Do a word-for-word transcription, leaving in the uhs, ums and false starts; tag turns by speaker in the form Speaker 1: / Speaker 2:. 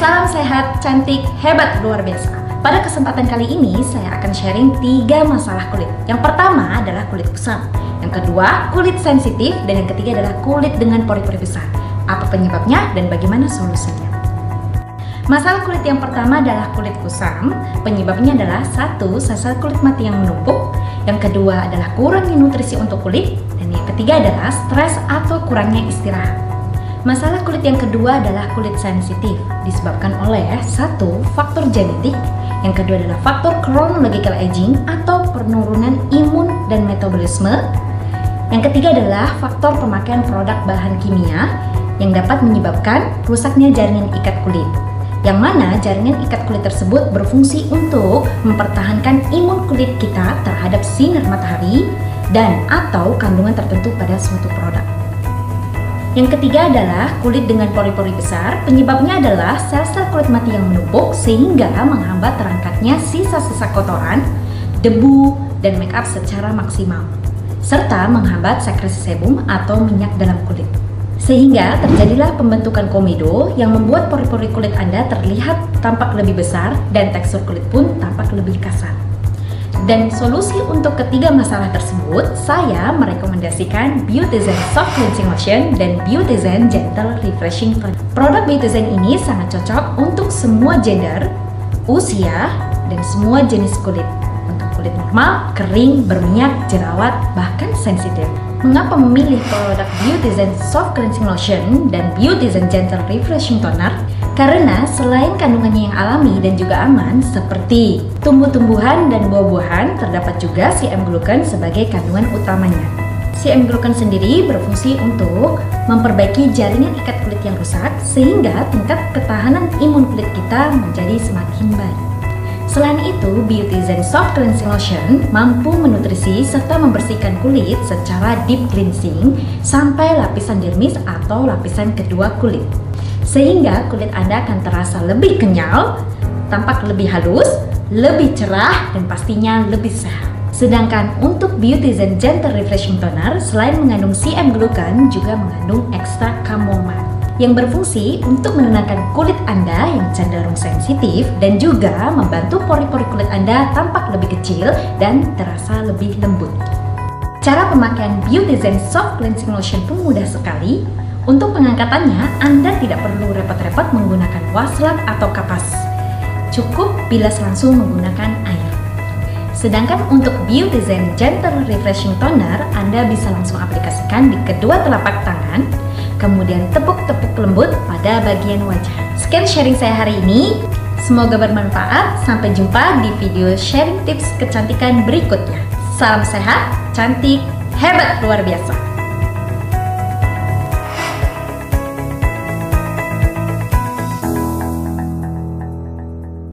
Speaker 1: Salam sehat, cantik, hebat, luar biasa. Pada kesempatan kali ini saya akan sharing tiga masalah kulit. Yang pertama adalah kulit kusam, yang kedua kulit sensitif, dan yang ketiga adalah kulit dengan pori-pori besar. Apa penyebabnya dan bagaimana solusinya? Masalah kulit yang pertama adalah kulit kusam. Penyebabnya adalah satu, sel kulit mati yang menumpuk. Yang kedua adalah kurangnya nutrisi untuk kulit, dan yang ketiga adalah stres atau kurangnya istirahat. Masalah kulit yang kedua adalah kulit sensitif, disebabkan oleh satu, faktor genetik, yang kedua adalah faktor chronological aging atau penurunan imun dan metabolisme, yang ketiga adalah faktor pemakaian produk bahan kimia yang dapat menyebabkan rusaknya jaringan ikat kulit, yang mana jaringan ikat kulit tersebut berfungsi untuk mempertahankan imun kulit kita terhadap sinar matahari dan atau kandungan tertentu pada suatu produk. Yang ketiga adalah kulit dengan pori-pori besar. Penyebabnya adalah sel-sel kulit mati yang menumpuk sehingga menghambat terangkatnya sisa-sisa kotoran, debu, dan make up secara maksimal, serta menghambat sekresi sebum atau minyak dalam kulit. Sehingga terjadilah pembentukan komedo yang membuat pori-pori kulit Anda terlihat tampak lebih besar dan tekstur kulit pun tampak lebih kasar. Dan solusi untuk ketiga masalah tersebut, saya merekomendasikan Beautyzen Soft Cleansing Lotion dan Beautyzen Gentle Refreshing Toner. Produk Beautyzen ini sangat cocok untuk semua gender, usia, dan semua jenis kulit. Untuk kulit normal, kering, berminyak, jerawat, bahkan sensitif. Mengapa memilih produk Beautyzen Soft Cleansing Lotion dan Beautyzen Gentle Refreshing Toner? Karena selain kandungannya yang alami dan juga aman seperti tumbuh-tumbuhan dan buah-buahan, terdapat juga C M glucan sebagai kandungan utamanya. C M glucan sendiri berfungsi untuk memperbaiki jaringan ikat kulit yang rusak sehingga tingkat ketahanan imun kulit kita menjadi semakin baik. Selain itu, Beautyzen Soft Cleansing Lotion mampu menutrisi serta membersihkan kulit secara deep cleansing sampai lapisan dermis atau lapisan kedua kulit. Sehingga kulit Anda akan terasa lebih kenyal, tampak lebih halus, lebih cerah, dan pastinya lebih sehat. Sedangkan untuk Beautyzen Gentle Refreshing Toner, selain mengandung C M glucan, juga mengandung ekstrak chamomile yang berfungsi untuk menenangkan kulit Anda yang cenderung sensitif dan juga membantu pori-pori kulit Anda tampak lebih kecil dan terasa lebih lembut. Cara pemakaian Beautyzen Soft Cleansing Lotion pun mudah sekali. Untuk pengangkatannya, Anda tidak perlu repot-repot menggunakan washlet atau kapas. Cukup bilas langsung menggunakan air. Sedangkan untuk Beautyzen Gentle Refreshing Toner, Anda bisa langsung aplikasikan di kedua telapak tangan, kemudian tepuk-tepuk lembut pada bagian wajah. Sekian sharing saya hari ini, semoga bermanfaat. Sampai jumpa di video sharing tips kecantikan berikutnya. Salam sehat, cantik, hebat, luar biasa.